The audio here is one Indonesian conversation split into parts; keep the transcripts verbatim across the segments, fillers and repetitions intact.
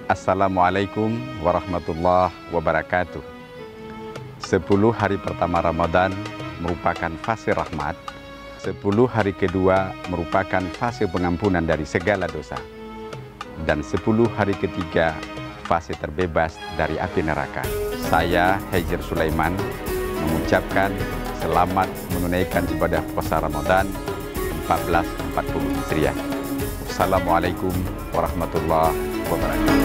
Assalamualaikum warahmatullahi wabarakatuh. Sepuluh hari pertama Ramadan merupakan fase rahmat. Sepuluh hari kedua merupakan fase pengampunan dari segala dosa. Dan sepuluh hari ketiga fase terbebas dari api neraka. Saya Hejir Sulaiman mengucapkan selamat menunaikan ibadah puasa Ramadan seribu empat ratus empat puluh Hijriah. Assalamualaikum warahmatullahi wabarakatuh.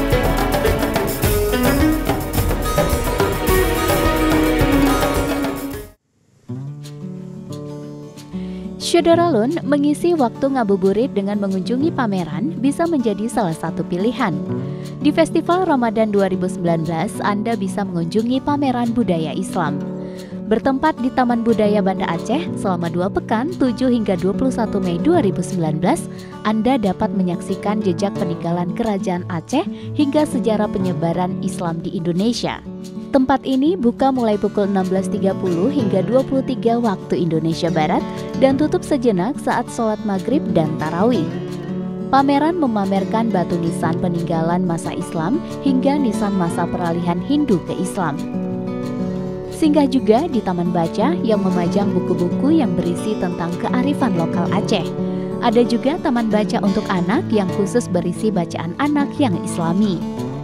Syederalun mengisi waktu ngabuburit dengan mengunjungi pameran bisa menjadi salah satu pilihan. Di Festival Ramadan dua ribu sembilan belas, Anda bisa mengunjungi pameran budaya Islam. Bertempat di Taman Budaya Banda Aceh selama dua pekan, tujuh hingga dua puluh satu Mei dua ribu sembilan belas, Anda dapat menyaksikan jejak peninggalan Kerajaan Aceh hingga sejarah penyebaran Islam di Indonesia. Tempat ini buka mulai pukul enam belas tiga puluh hingga dua puluh tiga waktu Indonesia Barat dan tutup sejenak saat sholat maghrib dan tarawih. Pameran memamerkan batu nisan peninggalan masa Islam hingga nisan masa peralihan Hindu ke Islam. Singgah juga di Taman Baca yang memajang buku-buku yang berisi tentang kearifan lokal Aceh. Ada juga Taman Baca untuk anak yang khusus berisi bacaan anak yang Islami.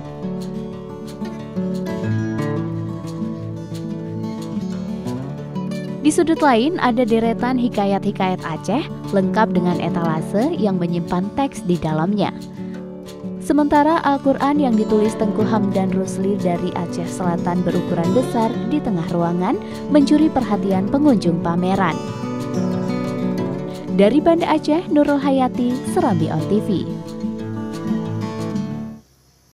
Di sudut lain ada deretan hikayat-hikayat Aceh lengkap dengan etalase yang menyimpan teks di dalamnya. Sementara Al-Quran yang ditulis Tengku Hamdan Rusli dari Aceh Selatan berukuran besar di tengah ruangan mencuri perhatian pengunjung pameran. Dari Banda Aceh, Nurul Hayati, Serambi On T V.